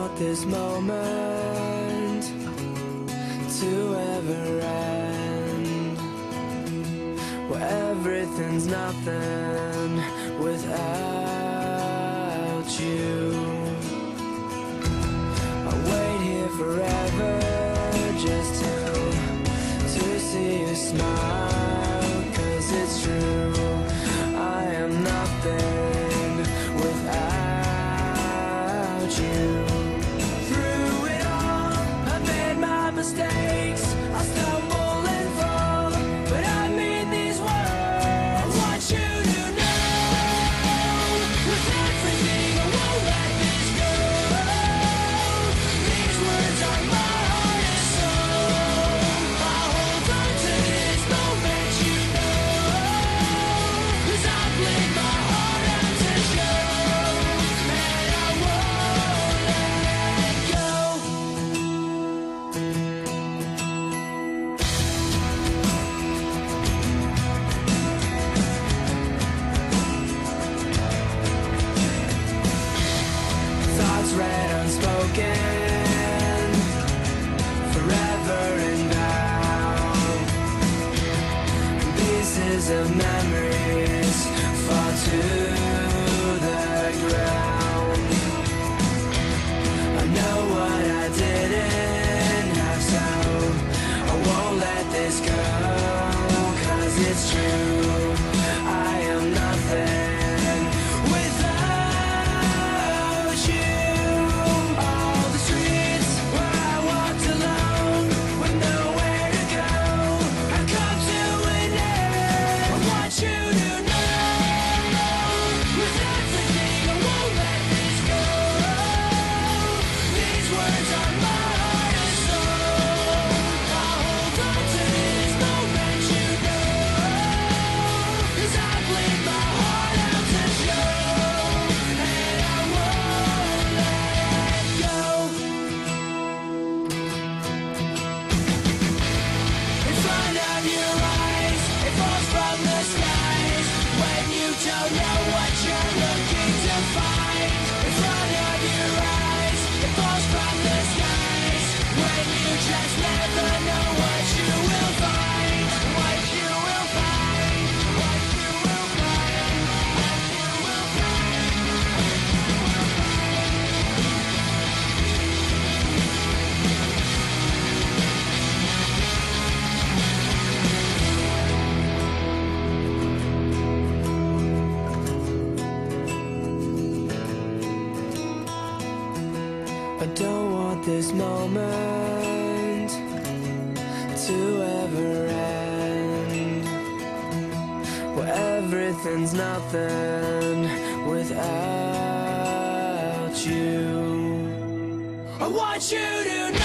want this moment to ever end, where everything's nothing without you. I'll wait here forever just to see you smile, 'cause it's true, I am nothing without you. Through it all, I've made my mistakes, I stumble and fall, but I mean these words. I want you to know, with everything I won't let this go. These words are my heart and soul. I hold on to this moment, you know, 'cause I played my heart out to show, and I won't let go. Thoughts read unspoken, forever and now. Pieces of memories fall to the ground. I know what I didn't have, so I won't let this go, 'cause it's true, I am nothing without you. All the streets where I walked alone with nowhere to go have come to an end. I want you to know, with everything I won't let this go. These words are my heart and soul. I hold on to this moment, you know, 'cause I played my heart out to show, and I won't let go. In front of your eyes, it falls from the skies when you don't know what you're looking to find. In front of your eyes, it falls from the skies when you just never know what you will find. What you will find. What you will find. What you will find. I don't want this moment to ever end, where everything's nothing without you. I want you to know.